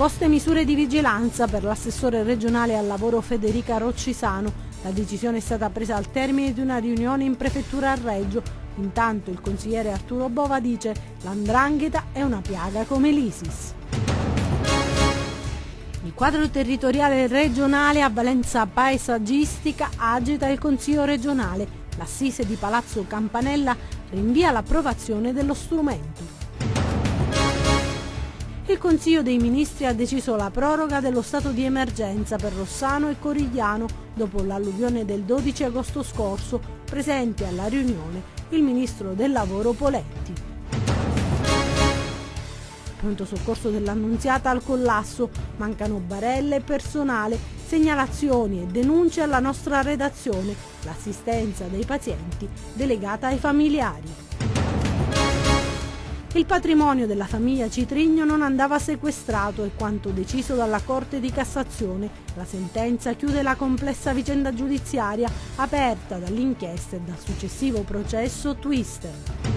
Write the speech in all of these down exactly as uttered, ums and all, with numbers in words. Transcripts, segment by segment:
Proposte misure di vigilanza per l'assessore regionale al lavoro Federica Roccisano. La decisione è stata presa al termine di una riunione in prefettura a Reggio. Intanto il consigliere Arturo Bova dice: l'andrangheta è una piaga come l'ISIS. Il quadro territoriale regionale a valenza paesaggistica agita il Consiglio regionale. L'assise di Palazzo Campanella rinvia l'approvazione dello strumento. Il Consiglio dei Ministri ha deciso la proroga dello stato di emergenza per Rossano e Corigliano dopo l'alluvione del dodici agosto scorso. Presente alla riunione il Ministro del Lavoro Poletti. Pronto soccorso dell'Annunziata al collasso, mancano barelle e personale, segnalazioni e denunce alla nostra redazione, l'assistenza dei pazienti delegata ai familiari. Il patrimonio della famiglia Citrigno non andava sequestrato, è quanto deciso dalla Corte di Cassazione. La sentenza chiude la complessa vicenda giudiziaria aperta dall'inchiesta e dal successivo processo Twister.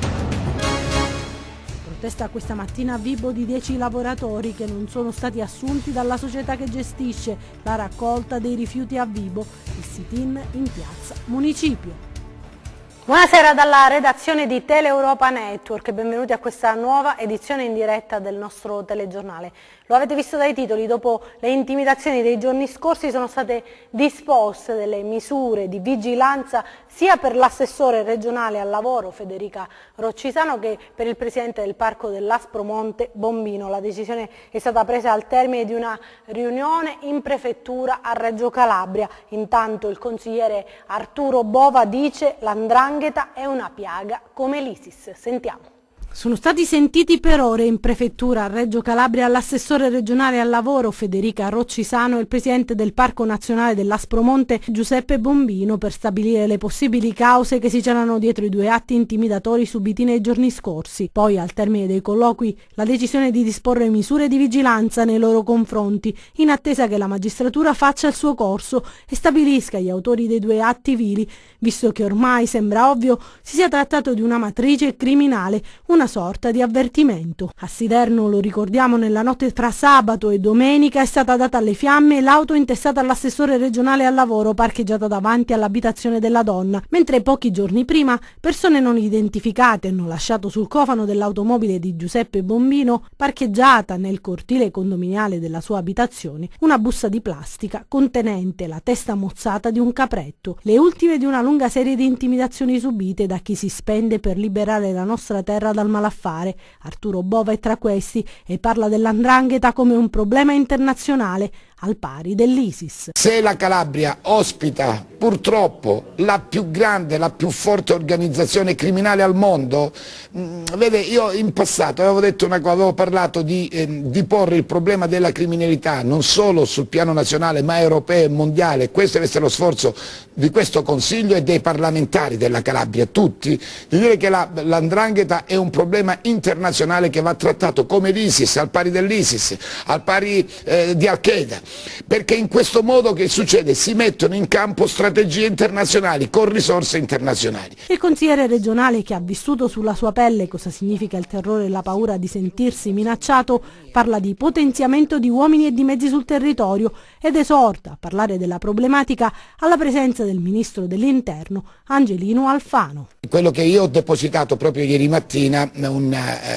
Protesta questa mattina a Vibo di dieci lavoratori che non sono stati assunti dalla società che gestisce la raccolta dei rifiuti a Vibo. Il sit-in in piazza Municipio. Buonasera dalla redazione di Teleuropa Network e benvenuti a questa nuova edizione in diretta del nostro telegiornale. Lo avete visto dai titoli, dopo le intimidazioni dei giorni scorsi sono state disposte delle misure di vigilanza sia per l'assessore regionale al lavoro Federica Roccisano che per il presidente del parco dell'Aspromonte Bombino. La decisione è stata presa al termine di una riunione in prefettura a Reggio Calabria. Intanto il consigliere Arturo Bova dice: l'andrangheta è una piaga come l'ISIS. Sentiamo. Sono stati sentiti per ore in prefettura a Reggio Calabria l'assessore regionale al lavoro Federica Roccisano e il presidente del Parco Nazionale dell'Aspromonte Giuseppe Bombino per stabilire le possibili cause che si c'erano dietro i due atti intimidatori subiti nei giorni scorsi. Poi, al termine dei colloqui, la decisione di disporre misure di vigilanza nei loro confronti, in attesa che la magistratura faccia il suo corso e stabilisca gli autori dei due atti vili, visto che ormai sembra ovvio si sia trattato di una matrice criminale, una sorta di avvertimento. A Siderno, lo ricordiamo, nella notte tra sabato e domenica è stata data alle fiamme l'auto intestata all'assessore regionale al lavoro parcheggiata davanti all'abitazione della donna, mentre pochi giorni prima persone non identificate hanno lasciato sul cofano dell'automobile di Giuseppe Bombino, parcheggiata nel cortile condominiale della sua abitazione, una busta di plastica contenente la testa mozzata di un capretto, le ultime di una lunga serie di intimidazioni subite da chi si spende per liberare la nostra terra dal malaffare. Arturo Bova è tra questi e parla dell'andrangheta come un problema internazionale al pari dell'ISIS. Se la Calabria ospita purtroppo la più grande, la più forte organizzazione criminale al mondo, mh, vede, io in passato avevo detto una cosa, avevo parlato di, eh, di porre il problema della criminalità non solo sul piano nazionale ma europeo e mondiale. Questo deve essere lo sforzo di questo Consiglio e dei parlamentari della Calabria, tutti, di dire che la, l'andrangheta è un problema internazionale che va trattato come l'ISIS, al pari dell'ISIS, al pari eh, di Al-Qaeda. Perché in questo modo che succede? Si mettono in campo strategie internazionali con risorse internazionali. Il consigliere regionale, che ha vissuto sulla sua pelle cosa significa il terrore e la paura di sentirsi minacciato, parla di potenziamento di uomini e di mezzi sul territorio ed esorta a parlare della problematica alla presenza del ministro dell'Interno Angelino Alfano. Quello che io ho depositato proprio ieri mattina, un,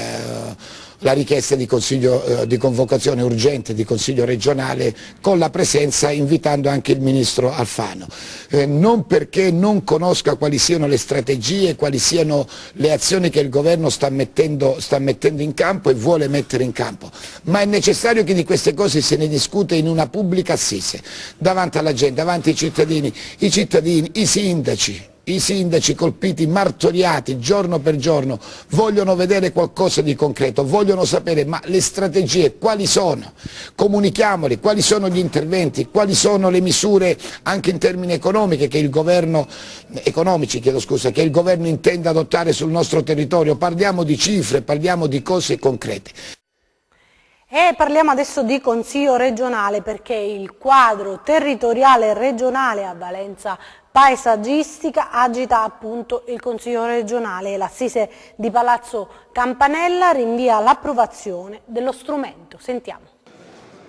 eh, la richiesta di, consiglio, eh, di convocazione urgente di Consiglio regionale con la presenza, invitando anche il ministro Alfano, eh, non perché non conosca quali siano le strategie, quali siano le azioni che il governo sta mettendo, sta mettendo in campo e vuole mettere in campo, ma è necessario che di queste cose se ne discute in una pubblica assise, davanti alla gente, davanti ai cittadini, i cittadini, i sindaci. I sindaci colpiti, martoriati giorno per giorno, vogliono vedere qualcosa di concreto, vogliono sapere ma le strategie quali sono, comunichiamoli, quali sono gli interventi, quali sono le misure anche in termini economici che il governo, economici, chiedo scusa, che il governo intende adottare sul nostro territorio. Parliamo di cifre, parliamo di cose concrete. E parliamo adesso di Consiglio regionale, perché il quadro territoriale regionale a valenza paesaggistica agita appunto il Consiglio regionale e l'assise di Palazzo Campanella rinvia l'approvazione dello strumento. Sentiamo.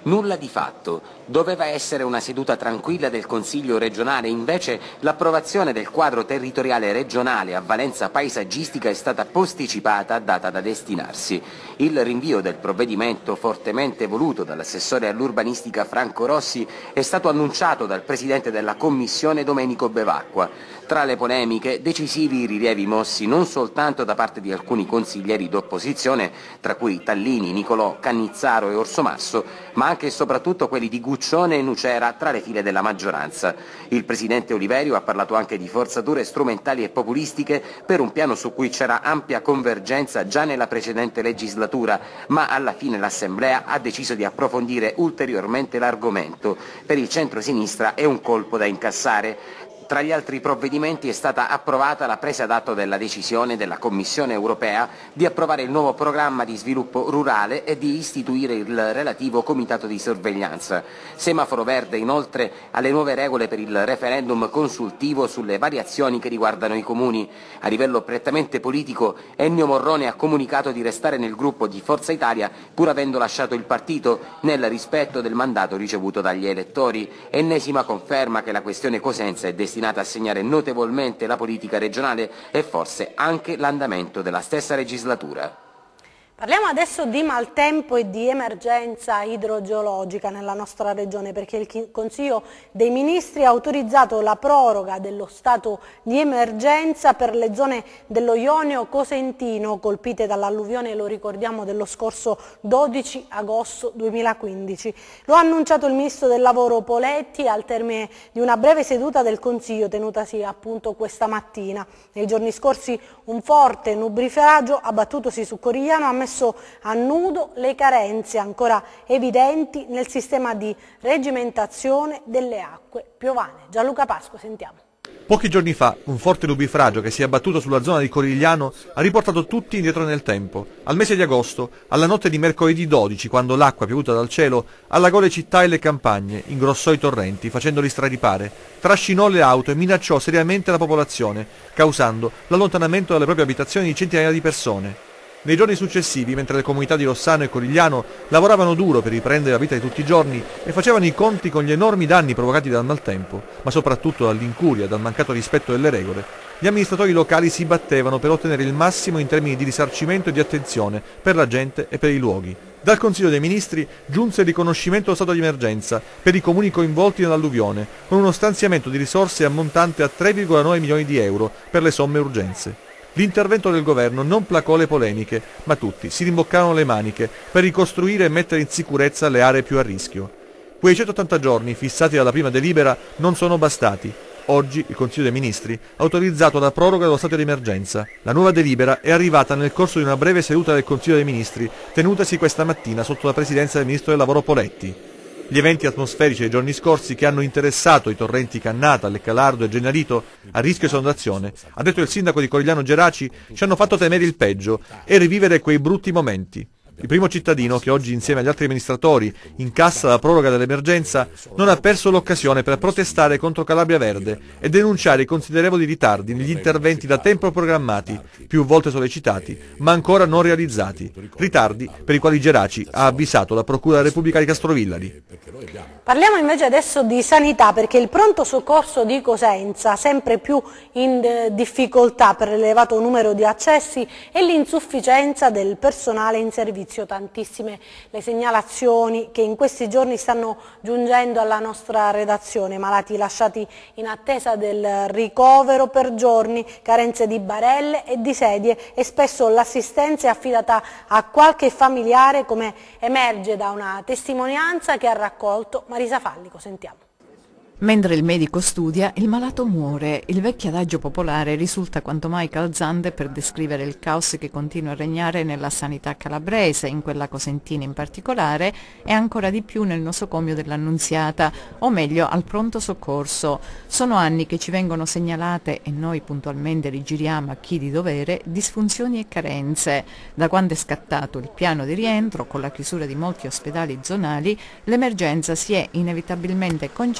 Nulla di fatto. Doveva essere una seduta tranquilla del Consiglio regionale, invece l'approvazione del quadro territoriale regionale a valenza paesaggistica è stata posticipata, data da destinarsi. Il rinvio del provvedimento, fortemente voluto dall'assessore all'urbanistica Franco Rossi, è stato annunciato dal presidente della Commissione Domenico Bevacqua. Tra le polemiche, decisivi rilievi mossi non soltanto da parte di alcuni consiglieri d'opposizione, tra cui Tallini, Nicolò, Cannizzaro e Orsomarso, ma anche e soprattutto quelli di Guccione e Nucera tra le file della maggioranza. Il presidente Oliverio ha parlato anche di forzature strumentali e populistiche per un piano su cui c'era ampia convergenza già nella precedente legislatura, ma alla fine l'Assemblea ha deciso di approfondire ulteriormente l'argomento. Per il centro-sinistra è un colpo da incassare. Tra gli altri provvedimenti è stata approvata la presa d'atto della decisione della Commissione europea di approvare il nuovo programma di sviluppo rurale e di istituire il relativo comitato di sorveglianza. Semaforo verde inoltre alle nuove regole per il referendum consultivo sulle variazioni che riguardano i comuni. A livello prettamente politico, Ennio Morrone ha comunicato di restare nel gruppo di Forza Italia pur avendo lasciato il partito nel rispetto del mandato ricevuto dagli elettori. Ennesima conferma che la questione Cosenza è destinata a segnare notevolmente la politica regionale e forse anche l'andamento della stessa legislatura. Parliamo adesso di maltempo e di emergenza idrogeologica nella nostra regione, perché il Consiglio dei Ministri ha autorizzato la proroga dello stato di emergenza per le zone dello Ionio Cosentino colpite dall'alluvione, lo ricordiamo, dello scorso dodici agosto duemilaquindici. Lo ha annunciato il Ministro del Lavoro Poletti al termine di una breve seduta del Consiglio tenutasi appunto questa mattina. Nei giorni scorsi un forte nubifragio abbattutosi su Corigliano ha messo a nudo le carenze ancora evidenti nel sistema di regimentazione delle acque piovane. Gianluca Pasqua, sentiamo. Pochi giorni fa un forte nubifragio che si è abbattuto sulla zona di Corigliano ha riportato tutti indietro nel tempo. Al mese di agosto, alla notte di mercoledì dodici, quando l'acqua piovuta dal cielo allagò le città e le campagne, ingrossò i torrenti facendoli straripare, trascinò le auto e minacciò seriamente la popolazione, causando l'allontanamento dalle proprie abitazioni di centinaia di persone. Nei giorni successivi, mentre le comunità di Rossano e Corigliano lavoravano duro per riprendere la vita di tutti i giorni e facevano i conti con gli enormi danni provocati dal maltempo, ma soprattutto dall'incuria e dal mancato rispetto delle regole, gli amministratori locali si battevano per ottenere il massimo in termini di risarcimento e di attenzione per la gente e per i luoghi. Dal Consiglio dei Ministri giunse il riconoscimento dello stato di emergenza per i comuni coinvolti nell'alluvione, con uno stanziamento di risorse ammontante a tre virgola nove milioni di euro per le somme urgenze. L'intervento del governo non placò le polemiche, ma tutti si rimboccarono le maniche per ricostruire e mettere in sicurezza le aree più a rischio. Quei centottanta giorni fissati dalla prima delibera non sono bastati. Oggi il Consiglio dei Ministri ha autorizzato la proroga dello stato di emergenza. La nuova delibera è arrivata nel corso di una breve seduta del Consiglio dei Ministri, tenutasi questa mattina sotto la presidenza del Ministro del Lavoro Poletti. Gli eventi atmosferici dei giorni scorsi che hanno interessato i torrenti Cannata, Leccalardo e Gennarito a rischio esondazione, ha detto il sindaco di Corigliano Geraci, ci hanno fatto temere il peggio e rivivere quei brutti momenti. Il primo cittadino, che oggi insieme agli altri amministratori incassa la proroga dell'emergenza, non ha perso l'occasione per protestare contro Calabria Verde e denunciare i considerevoli ritardi negli interventi da tempo programmati, più volte sollecitati, ma ancora non realizzati. Ritardi per i quali Geraci ha avvisato la Procura della Repubblica di Castrovillari. Parliamo invece adesso di sanità, perché il pronto soccorso di Cosenza, sempre più in difficoltà per l'elevato numero di accessi e l'insufficienza del personale in servizio. Tantissime le segnalazioni che in questi giorni stanno giungendo alla nostra redazione: malati lasciati in attesa del ricovero per giorni, carenze di barelle e di sedie e spesso l'assistenza è affidata a qualche familiare, come emerge da una testimonianza che ha raccolto Marisa Fallico. Sentiamo. Mentre il medico studia, il malato muore. Il vecchio adagio popolare risulta quanto mai calzante per descrivere il caos che continua a regnare nella sanità calabrese, in quella cosentina in particolare, e ancora di più nel nosocomio dell'Annunziata, o meglio al pronto soccorso. Sono anni che ci vengono segnalate, e noi puntualmente rigiriamo a chi di dovere, disfunzioni e carenze. Da quando è scattato il piano di rientro, con la chiusura di molti ospedali zonali, l'emergenza si è inevitabilmente concentrata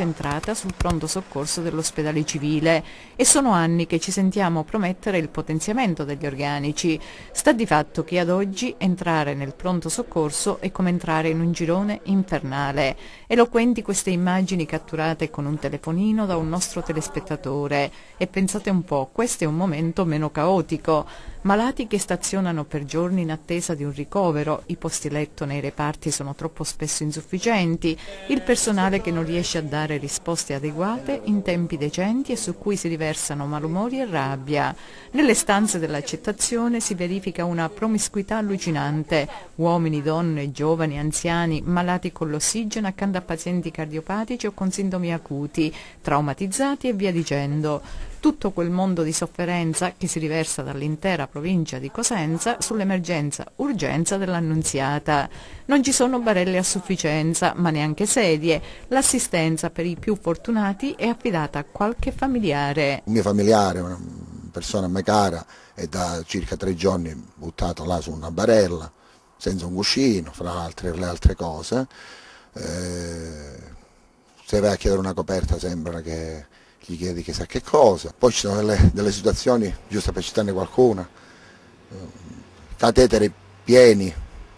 seduta sul pronto soccorso dell'ospedale civile e sono anni che ci sentiamo promettere il potenziamento degli organici. Sta di fatto che ad oggi entrare nel pronto soccorso è come entrare in un girone infernale. Eloquenti queste immagini catturate con un telefonino da un nostro telespettatore. E pensate un po', questo è un momento meno caotico. Malati che stazionano per giorni in attesa di un ricovero, i posti letto nei reparti sono troppo spesso insufficienti, il personale che non riesce a dare risposte adeguate in tempi decenti e su cui si riversano malumori e rabbia. Nelle stanze dell'accettazione si verifica una promiscuità allucinante, uomini, donne, giovani, anziani, malati con l'ossigeno accanto a pazienti cardiopatici o con sintomi acuti, traumatizzati e via dicendo. Tutto quel mondo di sofferenza che si riversa dall'intera provincia di Cosenza sull'emergenza urgenza dell'Annunziata. Non ci sono barelle a sufficienza, ma neanche sedie. L'assistenza per i più fortunati è affidata a qualche familiare. Un mio familiare, una persona a me cara, è da circa tre giorni buttato là su una barella, senza un cuscino, fra altre, le altre cose. Eh, se vai a chiedere una coperta sembra che gli chiedi chissà che cosa. Poi ci sono delle, delle situazioni, giusto per citarne qualcuna, cateteri pieni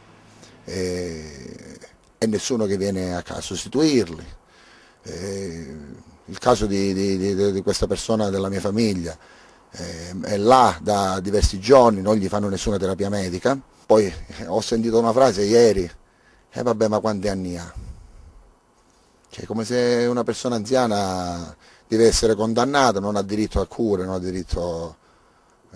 e, e nessuno che viene a, a sostituirli. E il caso di, di, di, di questa persona della mia famiglia eh, è là da diversi giorni, non gli fanno nessuna terapia medica. Poi eh, ho sentito una frase ieri, e eh, vabbè, ma quanti anni ha? Cioè, come se una persona anziana deve essere condannata, non ha diritto a cure, non ha diritto... Eh.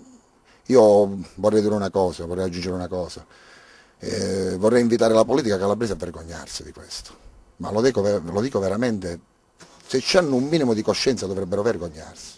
Io vorrei dire una cosa, vorrei aggiungere una cosa, eh, vorrei invitare la politica calabrese a vergognarsi di questo, ma lo dico, lo dico veramente, se hanno un minimo di coscienza dovrebbero vergognarsi.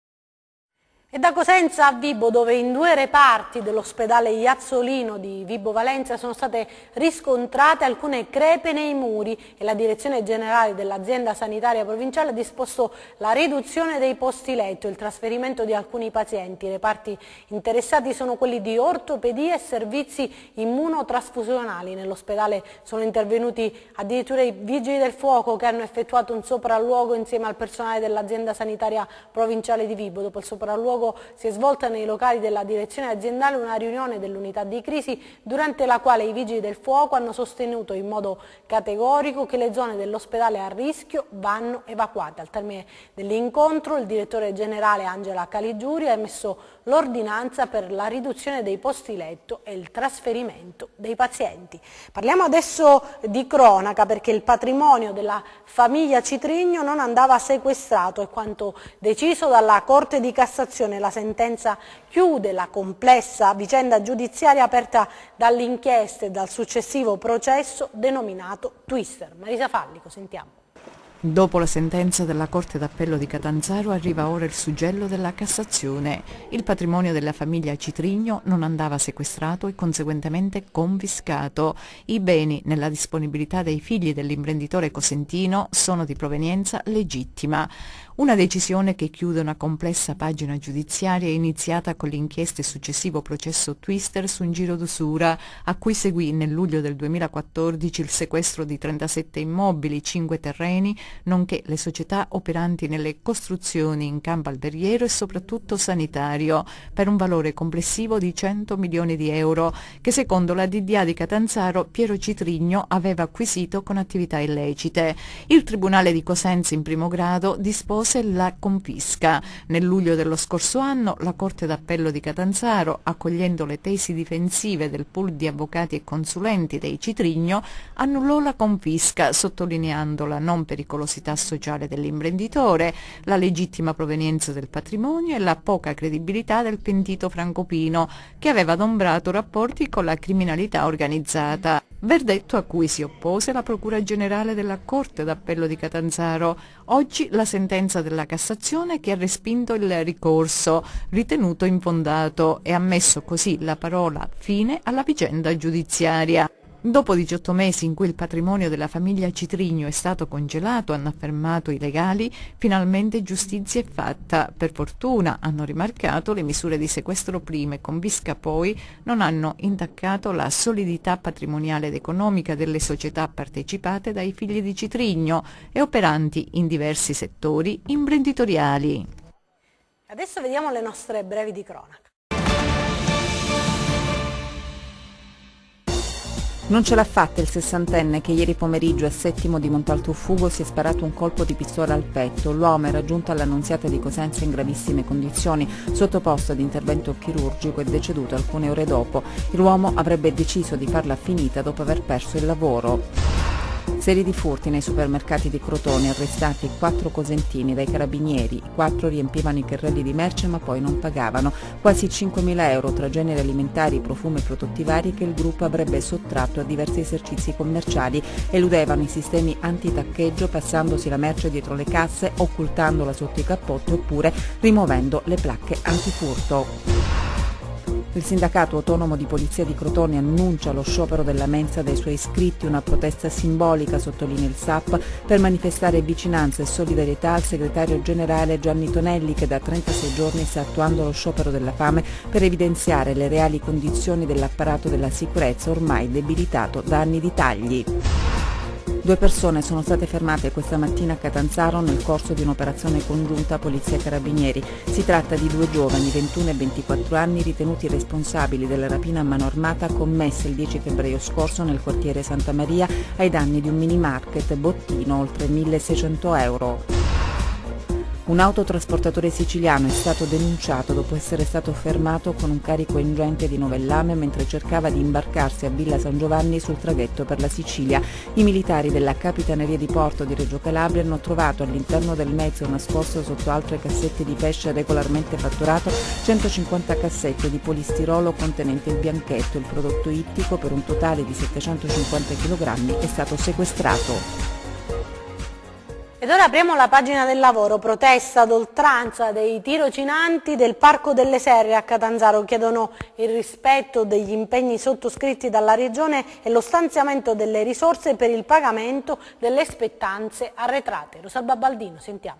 E da Cosenza a Vibo, dove in due reparti dell'ospedale Iazzolino di Vibo Valentia sono state riscontrate alcune crepe nei muri e la direzione generale dell'azienda sanitaria provinciale ha disposto la riduzione dei posti letto e il trasferimento di alcuni pazienti. I reparti interessati sono quelli di ortopedia e servizi immunotrasfusionali. Nell'ospedale sono intervenuti addirittura i vigili del fuoco che hanno effettuato un sopralluogo insieme al personale dell'azienda sanitaria provinciale di Vibo. Dopo il sopralluogo si è svolta nei locali della direzione aziendale una riunione dell'unità di crisi durante la quale i vigili del fuoco hanno sostenuto in modo categorico che le zone dell'ospedale a rischio vanno evacuate. Al termine dell'incontro il direttore generale Angela Caligiuri ha emesso l'ordinanza per la riduzione dei posti letto e il trasferimento dei pazienti. Parliamo adesso di cronaca, perché il patrimonio della famiglia Citrigno non andava sequestrato, è quanto deciso dalla Corte di Cassazione. La sentenza chiude la complessa vicenda giudiziaria aperta dall'inchiesta e dal successivo processo denominato Twister. Marisa Fallico, sentiamo. Dopo la sentenza della Corte d'Appello di Catanzaro arriva ora il suggello della Cassazione. Il patrimonio della famiglia Citrigno non andava sequestrato e conseguentemente confiscato. I beni nella disponibilità dei figli dell'imprenditore cosentino sono di provenienza legittima. Una decisione che chiude una complessa pagina giudiziaria iniziata con l'inchiesta e successivo processo Twister su un giro d'usura, a cui seguì nel luglio del duemilaquattordici il sequestro di trentasette immobili, cinque terreni, nonché le società operanti nelle costruzioni in campo alberghiero e soprattutto sanitario, per un valore complessivo di cento milioni di euro, che secondo la D D A di Catanzaro Piero Citrigno aveva acquisito con attività illecite. Il Tribunale di Cosenza in primo grado dispose la confisca. Nel luglio dello scorso anno la Corte d'Appello di Catanzaro, accogliendo le tesi difensive del pool di avvocati e consulenti dei Citrigno, annullò la confisca, sottolineando la non pericolosità sociale dell'imprenditore, la legittima provenienza del patrimonio e la poca credibilità del pentito Francopino, che aveva adombrato rapporti con la criminalità organizzata. Verdetto a cui si oppose la Procura Generale della Corte d'Appello di Catanzaro. Oggi la sentenza della Cassazione che ha respinto il ricorso, ritenuto infondato, e ha messo così la parola fine alla vicenda giudiziaria. Dopo diciotto mesi in cui il patrimonio della famiglia Citrigno è stato congelato, hanno affermato i legali, finalmente giustizia è fatta. Per fortuna, hanno rimarcato, le misure di sequestro prima e confisca poi non hanno intaccato la solidità patrimoniale ed economica delle società partecipate dai figli di Citrigno e operanti in diversi settori imprenditoriali. Adesso vediamo le nostre brevi di cronaca. Non ce l'ha fatta il sessantenne che ieri pomeriggio a Settimo di Montalto-Fugo si è sparato un colpo di pistola al petto. L'uomo era giunto all'Annunziata di Cosenza in gravissime condizioni, sottoposto ad intervento chirurgico e deceduto alcune ore dopo. L'uomo avrebbe deciso di farla finita dopo aver perso il lavoro. Serie di furti nei supermercati di Crotone, arrestati quattro cosentini dai carabinieri. I quattro riempivano i carrelli di merce ma poi non pagavano. Quasi cinquemila euro tra generi alimentari, profumi e prodotti vari che il gruppo avrebbe sottratto a diversi esercizi commerciali. Eludevano i sistemi antitaccheggio passandosi la merce dietro le casse, occultandola sotto i cappotti oppure rimuovendo le placche antifurto. Il sindacato autonomo di polizia di Crotone annuncia lo sciopero della mensa dei suoi iscritti, una protesta simbolica, sottolinea il S A P, per manifestare vicinanza e solidarietà al segretario generale Gianni Tonelli, che da trentasei giorni sta attuando lo sciopero della fame per evidenziare le reali condizioni dell'apparato della sicurezza ormai debilitato da anni di tagli. Due persone sono state fermate questa mattina a Catanzaro nel corso di un'operazione congiunta Polizia e Carabinieri. Si tratta di due giovani, ventuno e ventiquattro anni, ritenuti responsabili della rapina a mano armata commessa il dieci febbraio scorso nel quartiere Santa Maria ai danni di un mini market, bottino oltre milleseicento euro. Un autotrasportatore siciliano è stato denunciato dopo essere stato fermato con un carico ingente di novellame mentre cercava di imbarcarsi a Villa San Giovanni sul traghetto per la Sicilia. I militari della Capitaneria di Porto di Reggio Calabria hanno trovato all'interno del mezzo, nascosto sotto altre cassette di pesce regolarmente fatturato, centocinquanta cassette di polistirolo contenente il bianchetto. Il prodotto ittico, per un totale di settecentocinquanta chilogrammi, è stato sequestrato. Ed ora apriamo la pagina del lavoro. Protesta ad oltranza dei tirocinanti del Parco delle Serre a Catanzaro. Chiedono il rispetto degli impegni sottoscritti dalla Regione e lo stanziamento delle risorse per il pagamento delle spettanze arretrate. Rosalba Baldino, sentiamo.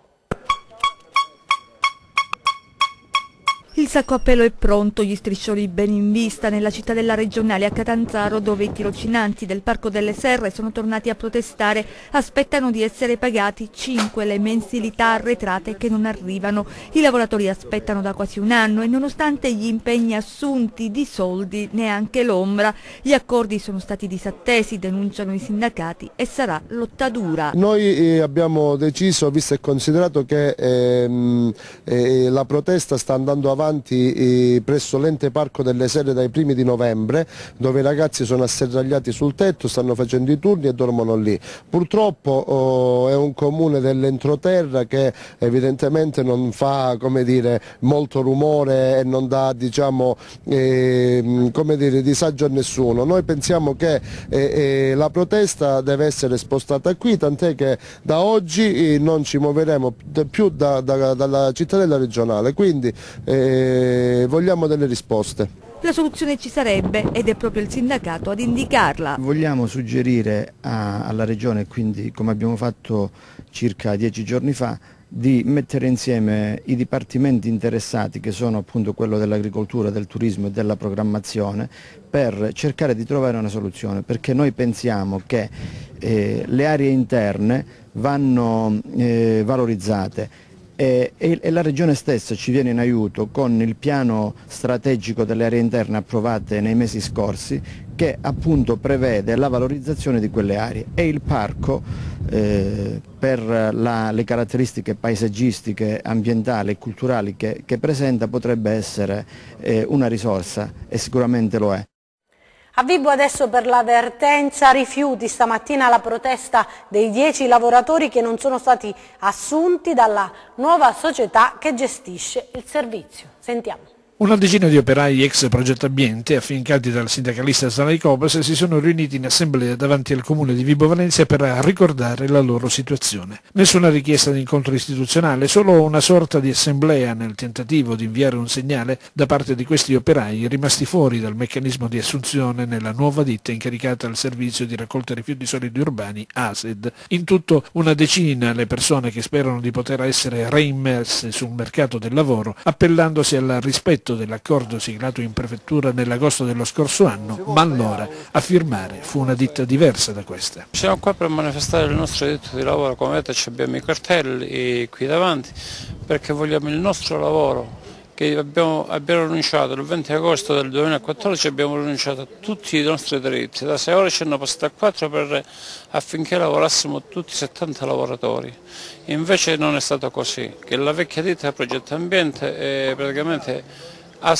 Il sacco a pelo è pronto, gli striscioni ben in vista nella cittadella regionale a Catanzaro, dove i tirocinanti del Parco delle Serre sono tornati a protestare. Aspettano di essere pagati cinque le mensilità arretrate che non arrivano. I lavoratori aspettano da quasi un anno e nonostante gli impegni assunti di soldi neanche l'ombra. Gli accordi sono stati disattesi, denunciano i sindacati, e sarà lotta dura. Noi eh, abbiamo deciso, visto e considerato che ehm, eh, la protesta sta andando avanti presso l'ente Parco delle Serre dai primi di novembre, dove i ragazzi sono asserragliati sul tetto, stanno facendo i turni e dormono lì. Purtroppo oh, è un comune dell'entroterra che evidentemente non fa, come dire, molto rumore e non dà, diciamo, eh, come dire, disagio a nessuno. Noi pensiamo che eh, eh, la protesta deve essere spostata qui, tant'è che da oggi eh, non ci muoveremo più da, da, dalla cittadella regionale, quindi eh, vogliamo delle risposte. La soluzione ci sarebbe ed è proprio il sindacato ad indicarla. Vogliamo suggerire a, alla Regione, quindi come abbiamo fatto circa dieci giorni fa, di mettere insieme i dipartimenti interessati, che sono appunto quello dell'agricoltura, del turismo e della programmazione, per cercare di trovare una soluzione, perché noi pensiamo che eh, le aree interne vanno eh, valorizzate. E, e la Regione stessa ci viene in aiuto con il piano strategico delle aree interne approvate nei mesi scorsi, che appunto prevede la valorizzazione di quelle aree, e il parco eh, per la, le caratteristiche paesaggistiche, ambientali e culturali che, che presenta potrebbe essere eh, una risorsa, e sicuramente lo è. A Vibo adesso per l'avvertenza rifiuti, stamattina la protesta dei dieci lavoratori che non sono stati assunti dalla nuova società che gestisce il servizio. Sentiamo. Una decina di operai ex Progetto Ambiente, affiancati dal sindacalista Stanley Copes, si sono riuniti in assemblea davanti al comune di Vibo Valentia per ricordare la loro situazione. Nessuna richiesta di incontro istituzionale, solo una sorta di assemblea nel tentativo di inviare un segnale da parte di questi operai rimasti fuori dal meccanismo di assunzione nella nuova ditta incaricata al servizio di raccolta rifiuti solidi urbani A S E D. In tutto una decina le persone che sperano di poter essere reimmerse sul mercato del lavoro, appellandosi al rispetto dell'accordo siglato in prefettura nell'agosto dello scorso anno, ma allora a firmare fu una ditta diversa da questa. Siamo qua per manifestare il nostro diritto di lavoro, come vedete abbiamo i cartelli qui davanti, perché vogliamo il nostro lavoro che abbiamo, abbiamo rinunciato il venti agosto del duemilaquattordici, abbiamo rinunciato a tutti i nostri diritti, da sei ore ci hanno passato a quattro per, affinché lavorassimo tutti settanta lavoratori. Invece non è stato così, che la vecchia ditta Progetto Ambiente è praticamente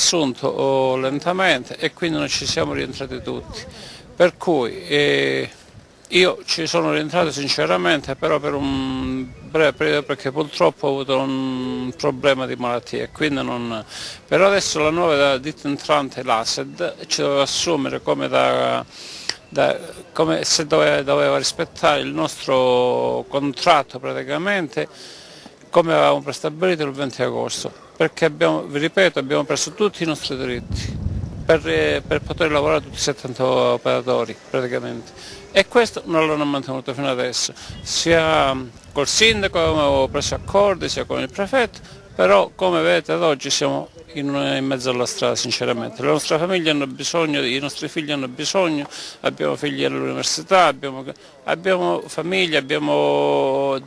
assunto lentamente e quindi non ci siamo rientrati tutti, per cui eh, io ci sono rientrato sinceramente, però per un breve periodo, perché purtroppo ho avuto un problema di malattia e quindi non... però adesso la nuova ditta entrante, l'A S E D, ci doveva assumere come, da, da, come se doveva, doveva rispettare il nostro contratto praticamente come avevamo prestabilito il venti agosto, perché abbiamo, vi ripeto, abbiamo perso tutti i nostri diritti per, per poter lavorare tutti i settanta operatori praticamente, e questo non l'hanno mantenuto fino adesso, sia col sindaco avevo preso accordi, sia con il prefetto, però come vedete ad oggi siamo in, in mezzo alla strada sinceramente. Le nostre famiglie hanno bisogno, i nostri figli hanno bisogno, abbiamo figli all'università, abbiamo, abbiamo famiglie, abbiamo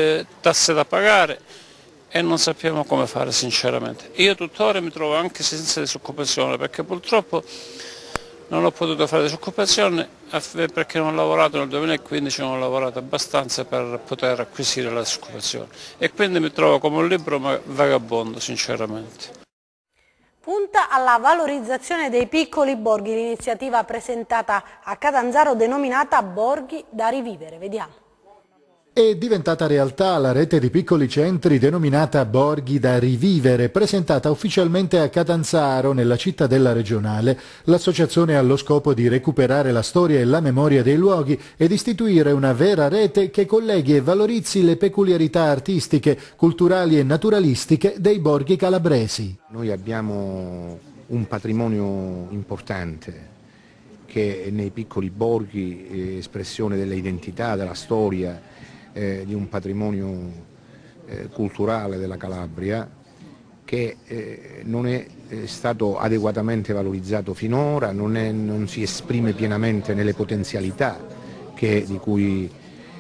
tasse da pagare e non sappiamo come fare sinceramente. Io tuttora mi trovo anche senza disoccupazione, perché purtroppo non ho potuto fare disoccupazione perché non ho lavorato nel duemilaquindici, non ho lavorato abbastanza per poter acquisire la disoccupazione e quindi mi trovo come un libero vagabondo sinceramente. Punta alla valorizzazione dei piccoli borghi, l'iniziativa presentata a Catanzaro denominata Borghi da rivivere. Vediamo. È diventata realtà la rete di piccoli centri denominata Borghi da rivivere, presentata ufficialmente a Catanzaro, nella cittadella regionale. L'associazione ha lo scopo di recuperare la storia e la memoria dei luoghi ed istituire una vera rete che colleghi e valorizzi le peculiarità artistiche, culturali e naturalistiche dei borghi calabresi. Noi abbiamo un patrimonio importante che nei piccoli borghi è espressione delle identità, della storia, Eh, di un patrimonio eh, culturale della Calabria che eh, non è eh, stato adeguatamente valorizzato finora, non, è, non si esprime pienamente nelle potenzialità che, di cui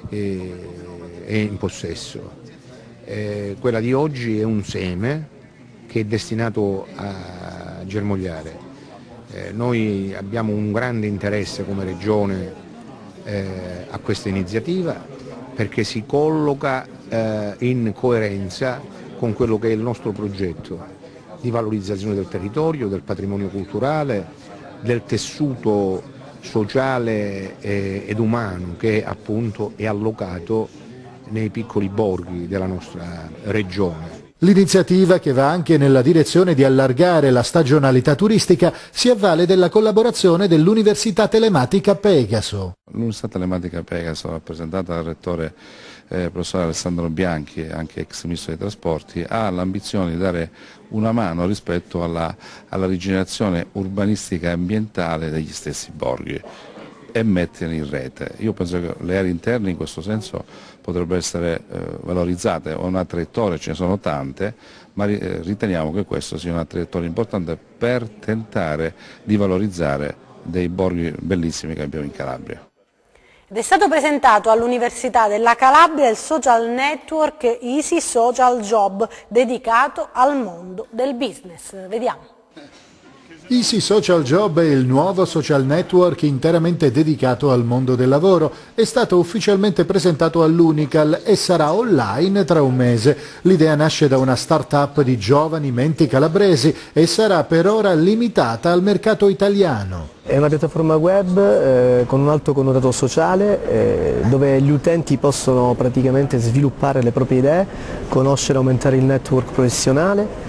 eh, è in possesso. Eh, quella di oggi è un seme che è destinato a germogliare. Eh, noi abbiamo un grande interesse come Regione eh, a questa iniziativa, perché si colloca eh, in coerenza con quello che è il nostro progetto di valorizzazione del territorio, del patrimonio culturale, del tessuto sociale eh, ed umano che appunto è allocato nei piccoli borghi della nostra regione. L'iniziativa, che va anche nella direzione di allargare la stagionalità turistica, si avvale della collaborazione dell'Università Telematica Pegaso. L'Università Telematica Pegaso, rappresentata dal rettore eh, professor Alessandro Bianchi, anche ex ministro dei trasporti, ha l'ambizione di dare una mano rispetto alla, alla rigenerazione urbanistica e ambientale degli stessi borghi e metterli in rete. Io penso che le aree interne in questo senso potrebbero essere eh, valorizzate, ho una traiettoria, ce ne sono tante, ma eh, riteniamo che questo sia una traiettoria importante per tentare di valorizzare dei borghi bellissimi che abbiamo in Calabria. Ed è stato presentato all'Università della Calabria il social network Easy Social Job, dedicato al mondo del business. Vediamo. Easy Social Job è il nuovo social network interamente dedicato al mondo del lavoro. È stato ufficialmente presentato all'Unical e sarà online tra un mese. L'idea nasce da una start-up di giovani menti calabresi e sarà per ora limitata al mercato italiano. È una piattaforma web eh, con un alto connotato sociale eh, dove gli utenti possono praticamente sviluppare le proprie idee, conoscere e aumentare il network professionale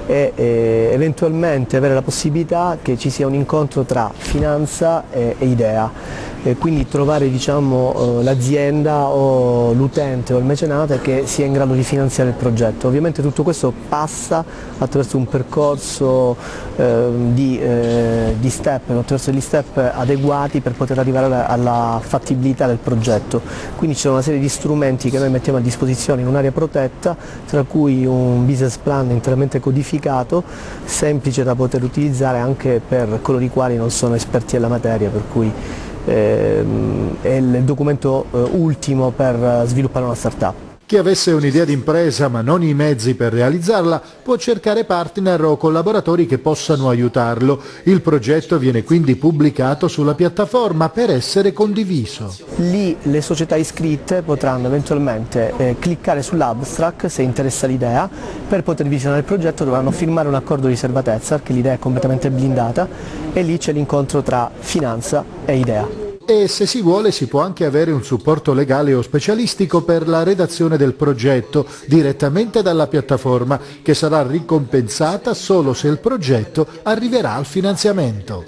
e eh, eventualmente avere la possibilità che ci sia un incontro tra finanza e, e idea. E quindi trovare diciamo, l'azienda o l'utente o il mecenate che sia in grado di finanziare il progetto. Ovviamente tutto questo passa attraverso un percorso eh, di, eh, di step, attraverso degli step adeguati per poter arrivare alla, alla fattibilità del progetto. Quindi c'è una serie di strumenti che noi mettiamo a disposizione in un'area protetta, tra cui un business plan interamente codificato, semplice da poter utilizzare anche per coloro i quali non sono esperti della materia, per cui è il documento ultimo per sviluppare una start-up. Chi avesse un'idea di impresa ma non i mezzi per realizzarla può cercare partner o collaboratori che possano aiutarlo. Il progetto viene quindi pubblicato sulla piattaforma per essere condiviso. Lì le società iscritte potranno eventualmente eh, cliccare sull'abstract se interessa l'idea. Per poter visionare il progetto dovranno firmare un accordo di riservatezza perché l'idea è completamente blindata e lì c'è l'incontro tra finanza e idea. E se si vuole si può anche avere un supporto legale o specialistico per la redazione del progetto direttamente dalla piattaforma, che sarà ricompensata solo se il progetto arriverà al finanziamento.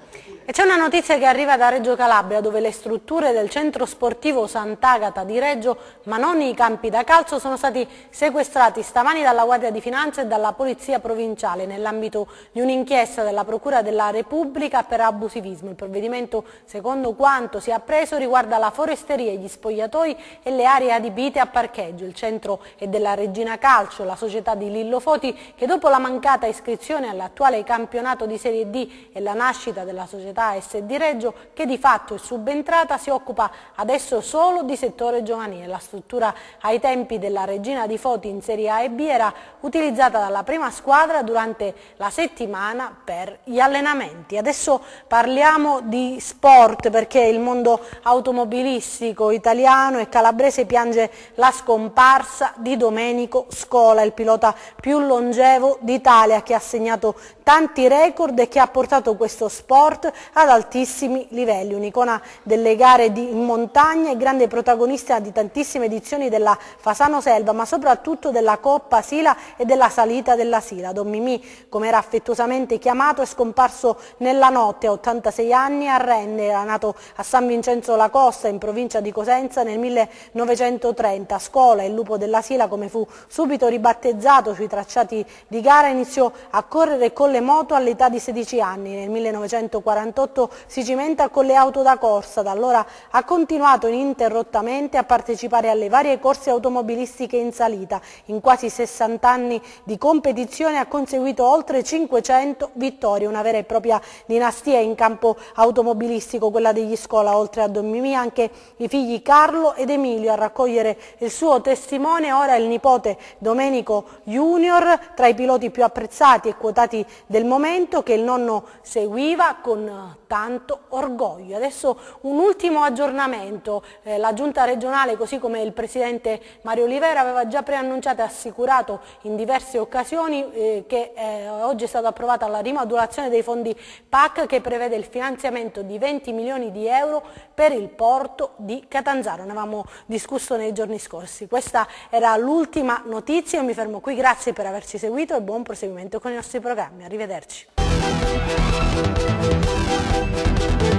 E c'è una notizia che arriva da Reggio Calabria, dove le strutture del centro sportivo Sant'Agata di Reggio, ma non i campi da calcio, sono stati sequestrati stamani dalla Guardia di Finanza e dalla Polizia Provinciale nell'ambito di un'inchiesta della Procura della Repubblica per abusivismo. Il provvedimento, secondo quanto si è appreso, riguarda la foresteria, gli spogliatoi e le aree adibite a parcheggio. Il centro è della Regina Calcio, la società di Lillo Foti, che dopo la mancata iscrizione all'attuale campionato di Serie D e la nascita della società S D Reggio, che di fatto è subentrata, si occupa adesso solo di settore giovanile. La struttura ai tempi della Regina di Foti in Serie A e B era utilizzata dalla prima squadra durante la settimana per gli allenamenti. Adesso parliamo di sport, perché il mondo automobilistico italiano e calabrese piange la scomparsa di Domenico Scola, il pilota più longevo d'Italia, che ha segnato tanti record e che ha portato questo sport ad altissimi livelli, un'icona delle gare di, in montagna e grande protagonista di tantissime edizioni della Fasano Selva, ma soprattutto della Coppa Sila e della Salita della Sila. Don Mimì, come era affettuosamente chiamato, è scomparso nella notte a ottantasei anni a Renne. Era nato a San Vincenzo la Costa, in provincia di Cosenza, nel millenovecentotrenta. Scola, il lupo della Sila, come fu subito ribattezzato sui tracciati di gara, iniziò a correre con le moto all'età di sedici anni. Nel millenovecentoquarantotto si cimenta con le auto da corsa. Da allora ha continuato ininterrottamente a partecipare alle varie corse automobilistiche in salita. In quasi sessanta anni di competizione ha conseguito oltre cinquecento vittorie, una vera e propria dinastia in campo automobilistico, quella degli Scola. Oltre a Don Mimì, anche i figli Carlo ed Emilio a raccogliere il suo testimone. Ora il nipote Domenico Junior, tra i piloti più apprezzati e quotati del momento, che il nonno seguiva con tanto orgoglio. Adesso un ultimo aggiornamento. Eh, la giunta regionale, così come il presidente Mario Olivera, aveva già preannunciato e assicurato in diverse occasioni eh, che eh, oggi è stata approvata la rimodulazione dei fondi P A C, che prevede il finanziamento di venti milioni di euro per il porto di Catanzaro. Ne avevamo discusso nei giorni scorsi. Questa era l'ultima notizia. Io mi fermo qui, grazie per averci seguito e buon proseguimento con i nostri programmi. Arrivederci. Thank you.